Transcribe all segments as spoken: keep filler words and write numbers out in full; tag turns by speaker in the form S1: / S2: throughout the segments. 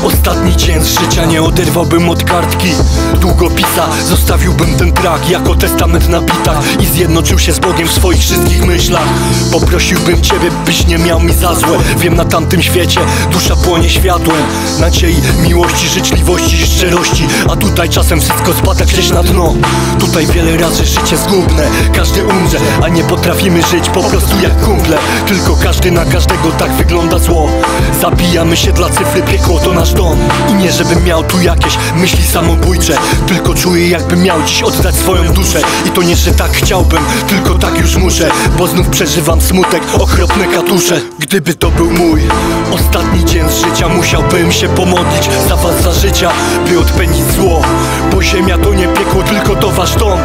S1: Ostatni dzień z życia nie oderwałbym od kartki długopisa. Zostawiłbym ten track jako testament na bitach i zjednoczył się z Bogiem w swoich wszystkich myślach. Poprosiłbym Ciebie, byś nie miał mi za złe. Wiem, na tamtym świecie dusza płonie światłem nadziei, miłości, życzliwości i szczerości. A tutaj czasem wszystko spada gdzieś na dno. Tutaj wiele razy życie zgubne, każdy umrze, a nie potrafimy żyć po prostu jak kumple. Tylko każdy na każdego, tak wygląda zło. Zabijamy się dla cyfry, piekło to nasz dom. I nie żebym miał tu jakieś myśli samobójcze, tylko czuję, jakbym miał dziś oddać swoją duszę. I to nie, że tak chciałbym, tylko tak już muszę, bo znów przeżywam smutek, okropne katusze. Gdyby to był mój ostatni dzień z życia, musiałbym się pomodlić za was, za życia, by odpędzić zło. Bo ziemia to nie piekło, tylko to wasz dom.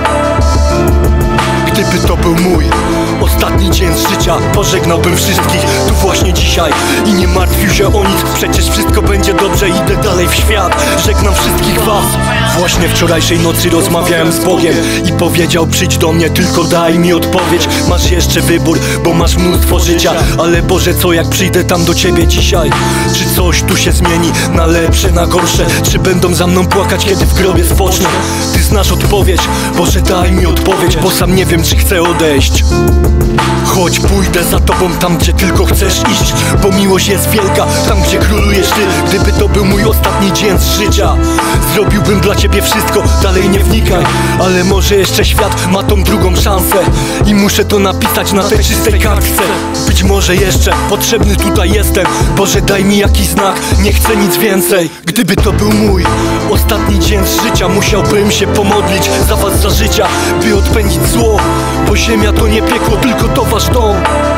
S1: Gdyby to był mój ostatni dzień z życia, pożegnałbym wszystkich tu właśnie dzisiaj i nie martwił się o nic. Przecież wszystko będzie dobrze, idę dalej w świat. Żegnam wszystkich was. Właśnie wczorajszej nocy rozmawiałem z Bogiem i powiedział: przyjdź do mnie, tylko daj mi odpowiedź. Masz jeszcze wybór, bo masz mnóstwo życia, ale Boże, co jak przyjdę tam do Ciebie dzisiaj? Czy coś tu się zmieni na lepsze, na gorsze? Czy będą za mną płakać, kiedy w grobie spocznę? Ty znasz odpowiedź, Boże, daj mi odpowiedź, bo sam nie wiem, czy chcę odejść. Choć pójdę za Tobą tam, gdzie tylko chcesz iść, bo miłość jest wielka tam, gdzie królujesz Ty. Gdyby to był mój ostatni dzień z życia, zrobiłbym dla Ciebie wszystko, dalej nie wnikaj. Ale może jeszcze świat ma tą drugą szansę i muszę to napisać na tej czystej kartce. Być może jeszcze potrzebny tutaj jestem, Boże, daj mi jakiś znak, nie chcę nic więcej. Gdyby to był mój ostatni dzień z życia, musiałbym się pomodlić za was, za życia, by odpędzić zło. Bo ziemia to nie piekło, tylko to wasz dom.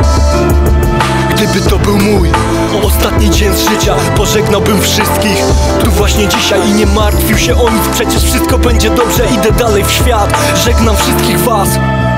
S1: Gdyby to był mój ostatni dzień z życia, pożegnałbym wszystkich tu właśnie dzisiaj i nie martwił się o nic. Przecież wszystko będzie dobrze, idę dalej w świat. Żegnam wszystkich was.